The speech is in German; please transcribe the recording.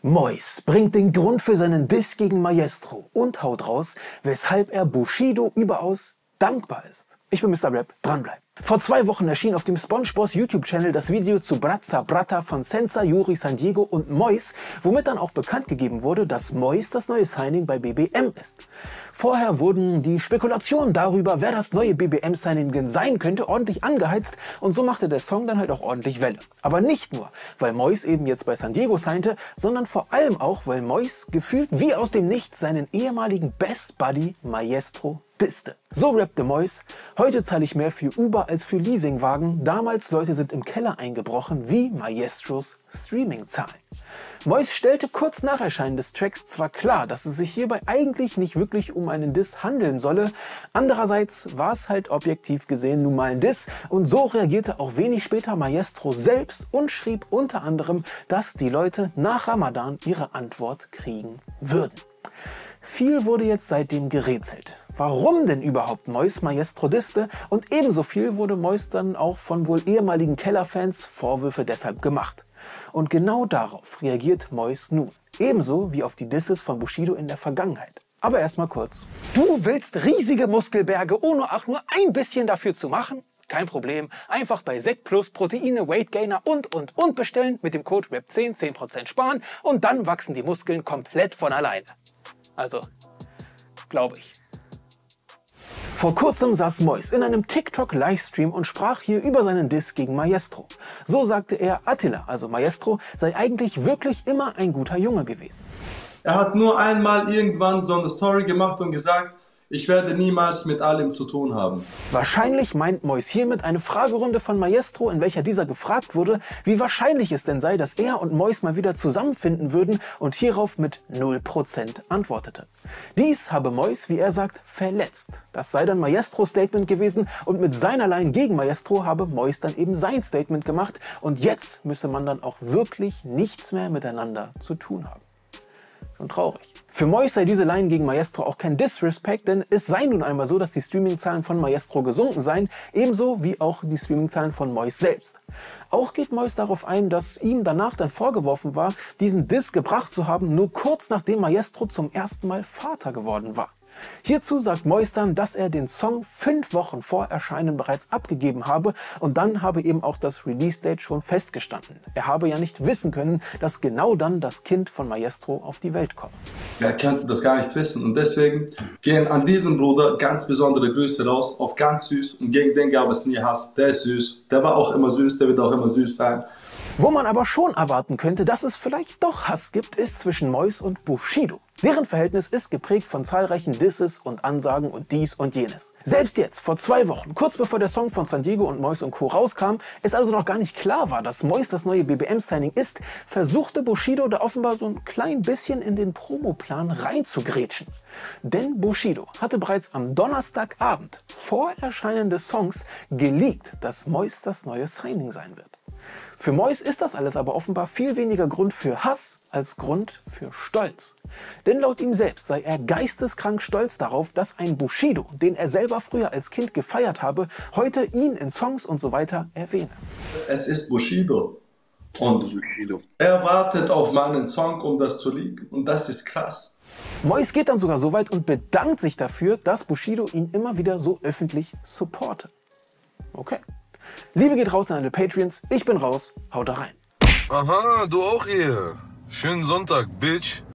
Mois bringt den Grund für seinen Diss gegen Maestro und haut raus, weshalb er Bushido überaus dankbar ist. Ich bin Mr. Rap, dranbleiben. Vor 2 Wochen erschien auf dem SpongeBoss YouTube-Channel das Video zu Brazza Brata von Senza, Yuri, San Diego und Mois, womit dann auch bekannt gegeben wurde, dass Mois das neue Signing bei BBM ist. Vorher wurden die Spekulationen darüber, wer das neue BBM-Signing sein könnte, ordentlich angeheizt und so machte der Song dann halt auch ordentlich Welle. Aber nicht nur, weil Mois eben jetzt bei San Diego signte, sondern vor allem auch, weil Mois gefühlt wie aus dem Nichts seinen ehemaligen Best Buddy Maestro disste. So rappte Mois: Heute zahle ich mehr für Uber als für Leasingwagen. Damals Leute sind im Keller eingebrochen wie Maestros Streaming-Zahlen. Mois stellte kurz nach Erscheinen des Tracks zwar klar, dass es sich hierbei eigentlich nicht wirklich um einen Diss handeln solle, andererseits war es halt objektiv gesehen nun mal ein Diss und so reagierte auch wenig später Maestro selbst und schrieb unter anderem, dass die Leute nach Ramadan ihre Antwort kriegen würden. Viel wurde jetzt seitdem gerätselt. Warum denn überhaupt Mois Maestro disste, und ebenso viel wurde Mois dann auch von wohl ehemaligen Kellerfans Vorwürfe deshalb gemacht. Und genau darauf reagiert Mois nun, ebenso wie auf die Disses von Bushido in der Vergangenheit. Aber erstmal kurz. Du willst riesige Muskelberge, ohne auch nur ein bisschen dafür zu machen? Kein Problem, einfach bei Sekt Plus Proteine, Weight Gainer und bestellen, mit dem Code RAP10 10% sparen und dann wachsen die Muskeln komplett von alleine. Also, glaube ich. Vor kurzem saß Mois in einem TikTok-Livestream und sprach hier über seinen Diss gegen Maestro. So sagte er, Attila, also Maestro, sei eigentlich wirklich immer ein guter Junge gewesen. Er hat nur einmal irgendwann so eine Story gemacht und gesagt, ich werde niemals mit allem zu tun haben. Wahrscheinlich meint Mois hiermit eine Fragerunde von Maestro, in welcher dieser gefragt wurde, wie wahrscheinlich es denn sei, dass er und Mois mal wieder zusammenfinden würden, und hierauf mit 0% antwortete. Dies habe Mois, wie er sagt, verletzt. Das sei dann Maestros Statement gewesen und mit seiner Line gegen Maestro habe Mois dann eben sein Statement gemacht und jetzt müsse man dann auch wirklich nichts mehr miteinander zu tun haben. Schon traurig. Für Mois sei diese Line gegen Maestro auch kein Disrespect, denn es sei nun einmal so, dass die Streamingzahlen von Maestro gesunken seien, ebenso wie auch die Streamingzahlen von Mois selbst. Auch geht Mois darauf ein, dass ihm danach dann vorgeworfen war, diesen Diss gebracht zu haben, nur kurz nachdem Maestro zum ersten Mal Vater geworden war. Hierzu sagt Mois dann, dass er den Song 5 Wochen vor Erscheinen bereits abgegeben habe und dann habe eben auch das Release-Date schon festgestanden. Er habe ja nicht wissen können, dass genau dann das Kind von Maestro auf die Welt komme. Er könnte das gar nicht wissen und deswegen gehen an diesen Bruder ganz besondere Grüße raus, auf ganz süß, und gegen den gab es nie Hass. Der ist süß, der war auch immer süß, der wird auch immer süß sein. Wo man aber schon erwarten könnte, dass es vielleicht doch Hass gibt, ist zwischen Mois und Bushido. Deren Verhältnis ist geprägt von zahlreichen Disses und Ansagen und dies und jenes. Selbst jetzt, vor 2 Wochen, kurz bevor der Song von San Diego und Mois und Co. rauskam, es also noch gar nicht klar war, dass Mois das neue BBM-Signing ist, versuchte Bushido da offenbar so ein klein bisschen in den Promoplan reinzugrätschen. Denn Bushido hatte bereits am Donnerstagabend vor Erscheinen des Songs geleakt, dass Mois das neue Signing sein wird. Für Mois ist das alles aber offenbar viel weniger Grund für Hass als Grund für Stolz. Denn laut ihm selbst sei er geisteskrank stolz darauf, dass ein Bushido, den er selber früher als Kind gefeiert habe, heute ihn in Songs und so weiter erwähne. Es ist Bushido und er wartet auf meinen Song, um das zu leaken, und das ist krass. Mois geht dann sogar so weit und bedankt sich dafür, dass Bushido ihn immer wieder so öffentlich supporte. Okay. Liebe geht raus an alle Patreons, ich bin raus, haut da rein. Aha, du auch hier. Schönen Sonntag, Bitch.